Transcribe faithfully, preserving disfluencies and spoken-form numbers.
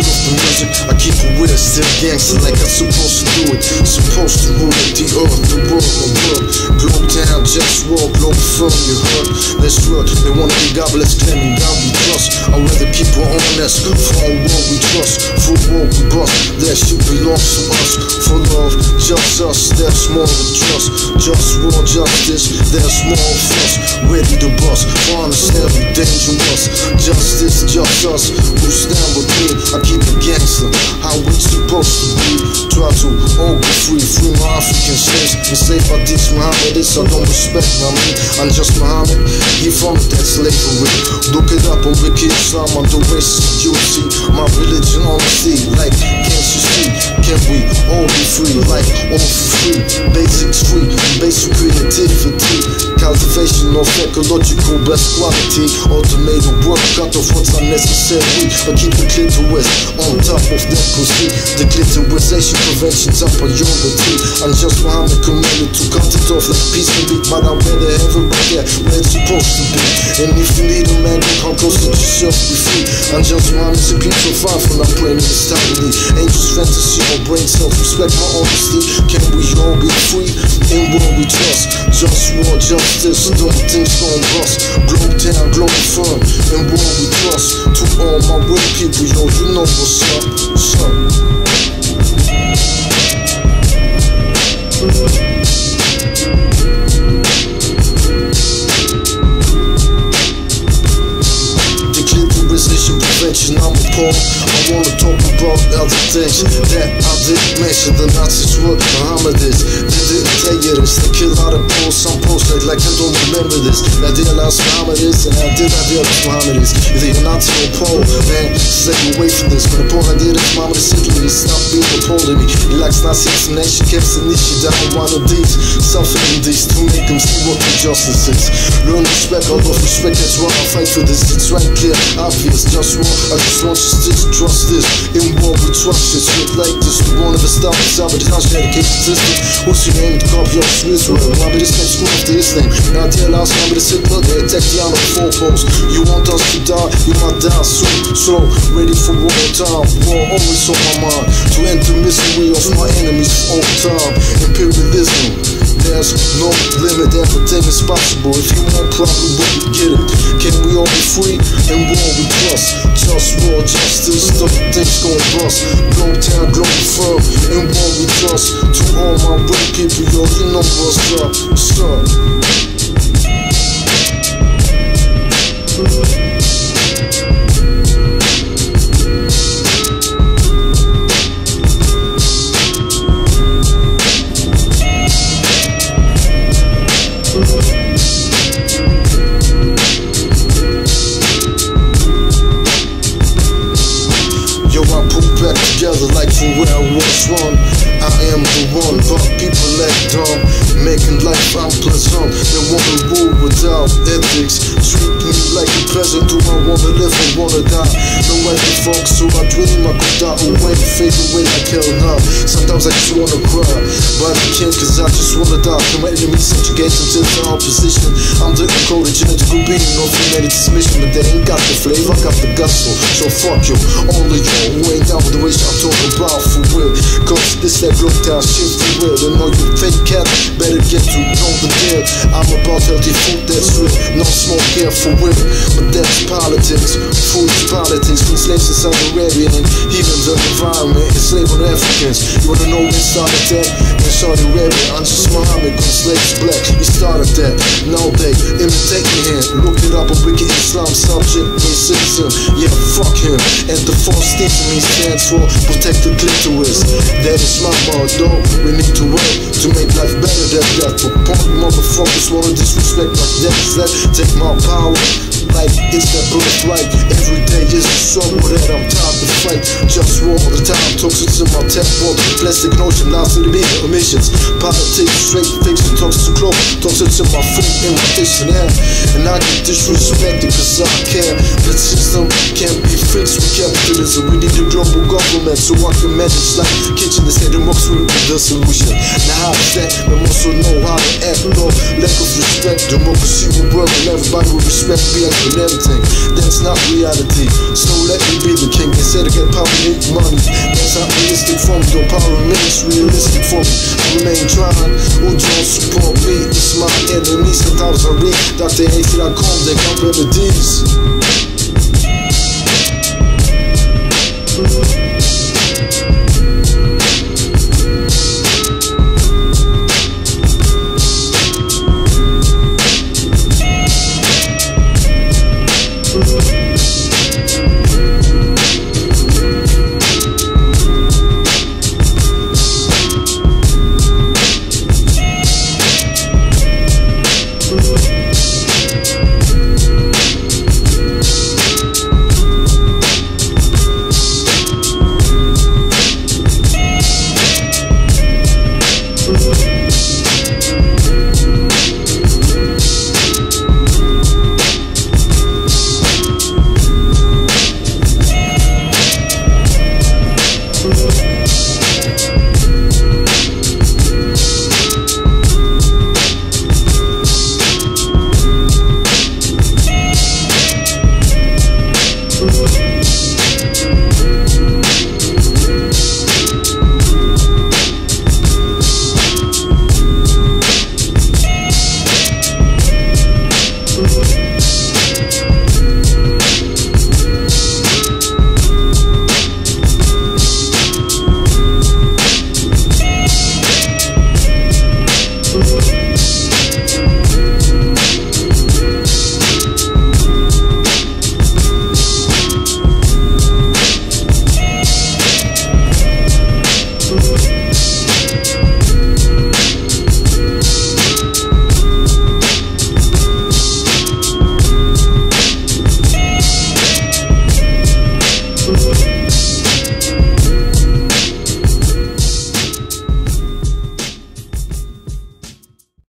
of the music, I keep it weird, still gangster like I'm supposed to do it. Supposed to rule the earth, the world, my world. Globe town, JustWar, Globalfirm, you heard. Let's work, they wanna be godless, claiming God we trust. I'd rather keep it honest, for our world we trust. For world we bust, that shit belongs to us. For love, just us, there's more than trust. JustWar, justice, there's more of us. Ready to bust, honest, every dangerous. Justice, just us, who stand with me. I keep it gangster, how we supposed to be. Try to all be free, free my African slaves. Enslaved by these Mohammedists, I don't respect, I mean, I'm just Muhammad, he from that slavery. Look it up on Wiki Islam, I'm the racist, you see. My religion, honesty, like, can't you see? Can we all be free, like, all for free? Basics free, basic creativity. Cultivation of ecological best quality. Automated work, cut off what's unnecessary. I keep the clitoris on top of that pussy. The clitorisation prevention's a priority. I'm just Muhammad commanded to cut it off like peace and beat. But I'm where the heaven right there, where it's supposed to be. And if you need a man, you come close to yourself, be free. I'm just Muhammad's a piece of five when I'm praying this timely. Angels fantasy or brain self-respect, my honesty. Can we all be free? In what we trust. JustWar, justice, don't things gon' bust. Globe town, Globalfirm, in what we trust. To all my real people, yo, you know what's up, what's up. The clitorisation prevention, I'm a poem. I wanna talk about other things that I didn't mention. The Nazis were Mohammedists, they didn't tell you this. They kill out of posts, some posts like, like I don't remember this. I realized Mohammedists and I did not realize Mohammedists. Either you're Nazi or Pole, man, stay away from this. But the point I did is Mohammed secretly stopped being a Pole to me. He likes Nazi explanation, kept Sanishi down one of these. Suffering these to make them see what the justice is. Learn respect, all of respect, that's why I fight for this. It's right clear, obvious, just war. I just want you to trust this. In war we trust this, shit like this. We won't ever stop this, but it's not dedicated system. What's your name? The copy of Israel. Mohammed is can't screw after his name. Now I realize Mohammed is Hitler, they attack the on the four post. You want us to die, you might die soon. So, ready for war time. War always on my mind. To end the misery of my enemies all time. Imperialism, there's no limit, everything is possible. If you want, probably will get it. Can we all be free? In war we trust. JustWar, justice, don't things gon' bust. Globe town, Globalfirm, in war we trust. To all my real people, yo, you know what's up, what's up. Yo, I put back together like from where I was one. I am the one, but people act dumb, making life unpleasant. They wanna rule without ethics. Treat me like a peasant. Do I wanna live or wanna die? No way to fuck, so I dream I could die away, fade away like hell now. Sometimes I just wanna cry, but I can't cause I just wanna die. Can my enemies subjugate into the opposition? I'm the encoded genetical being of humanity's mission, but they ain't got the flavor, I got the gusto. So fuck you, all of you who ain't down with the wish I'm talking about for real. Cause this that globe down shit for real. And all you fake cats better get to know the deal. I'm about healthy food that's real, no smoke here for real. But that's politics, food is politics. From slaves to Saudi Arabia and even the environment, enslaving Africans. You wanna know when started that? In Saudi Arabia, I'm just Muhammad, cause slaves black. He started that, now they imitate me here. Look it up on Wiki Islam, subject, racism. Yeah, fuck him. And the false thing to me stands for protect the clitoris. That is my motto. We need to work to make life better than that. But punk motherfuckers wanna disrespect like that. Is that take my power? Like it's that birthright. Every day is a struggle that I'm tired to fight. Just war all the time. Toxic to my tap water, plastic and ocean, lost in the big emissions. Politics, straight fiction, toxic to clothes, toxic to my food and my dictionary. And I get disrespected cause I care. The system can't be fixed with capitalism. We need a global government so I can manage like kitchen instead of works with the solution. Now how is that? We also know how to act, no lack of respect. Democracy will work and everybody will respect me and everything. That's not reality, so let me be the king. They say to get power, need money. That's not realistic for me, though power remains realistic for me. I remain trying, who don't support me? It's my enemy. Sometimes I read Doctor A C dot com, they got remedies.